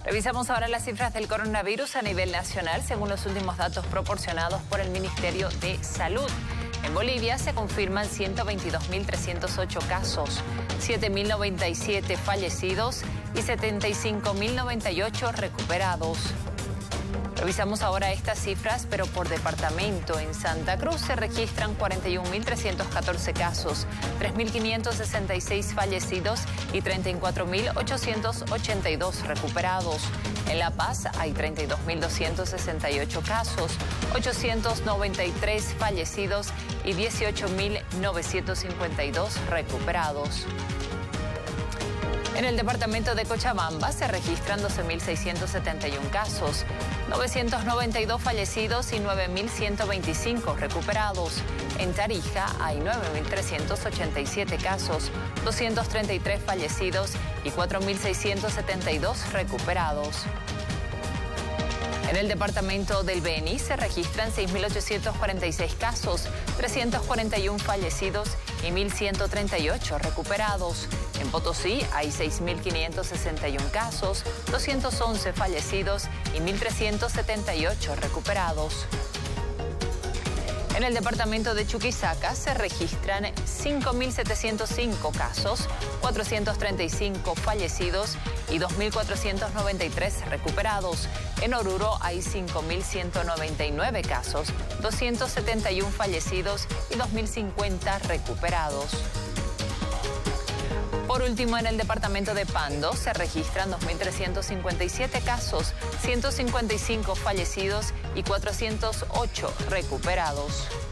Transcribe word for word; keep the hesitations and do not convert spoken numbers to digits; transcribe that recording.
Revisamos ahora las cifras del coronavirus a nivel nacional, según los últimos datos proporcionados por el Ministerio de Salud. En Bolivia se confirman ciento veintidós mil trescientos ocho casos, siete mil noventa y siete fallecidos y setenta y cinco mil noventa y ocho recuperados. Revisamos ahora estas cifras, pero por departamento. En Santa Cruz se registran cuarenta y un mil trescientos catorce casos, tres mil quinientos sesenta y seis fallecidos y treinta y cuatro mil ochocientos ochenta y dos recuperados. En La Paz hay treinta y dos mil doscientos sesenta y ocho casos, ochocientos noventa y tres fallecidos y dieciocho mil novecientos cincuenta y dos recuperados. En el departamento de Cochabamba se registran doce mil seiscientos setenta y uno casos, novecientos noventa y dos fallecidos y nueve mil ciento veinticinco recuperados. En Tarija hay nueve mil trescientos ochenta y siete casos, doscientos treinta y tres fallecidos y cuatro mil seiscientos setenta y dos recuperados. En el departamento del Beni se registran seis mil ochocientos cuarenta y seis casos, trescientos cuarenta y uno fallecidos y mil ciento treinta y ocho recuperados. En Potosí hay seis mil quinientos sesenta y uno casos, doscientos once fallecidos y mil trescientos setenta y ocho recuperados. En el departamento de Chuquisaca se registran cinco mil setecientos cinco casos, cuatrocientos treinta y cinco fallecidos y dos mil cuatrocientos noventa y tres recuperados. En Oruro hay cinco mil ciento noventa y nueve casos, doscientos setenta y uno fallecidos y dos mil cincuenta recuperados. Por último, en el departamento de Pando se registran dos mil trescientos cincuenta y siete casos, ciento cincuenta y cinco fallecidos y cuatrocientos ocho recuperados.